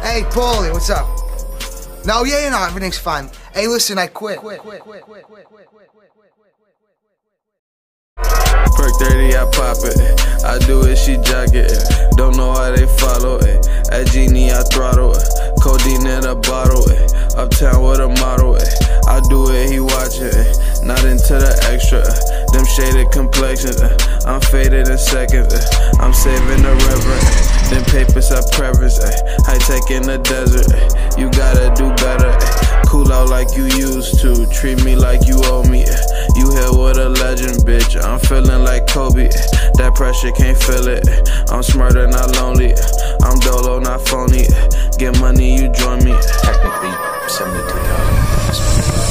Hey, Paulie, what's up? No, yeah, no, everything's fine. Hey, listen, I quit. Perk 30, I pop it. I do it, she jog it. Don't know why they follow it. At Genie, I throttle it. Codeine in a bottle. Uptown with a model. I do it, he watch it. Not into the extra. Them shaded complexions. I'm faded in seconds. I'm saving the reverend. Them papers I preference. High tech in the desert. You gotta do better. Cool out like you used to. Treat me like you owe me. You here with a legend, bitch. I'm feeling like Kobe. That pressure can't feel it. I'm smarter, not lonely. I'm dolo, not phony. Get money, you join me. Technically, 72,000.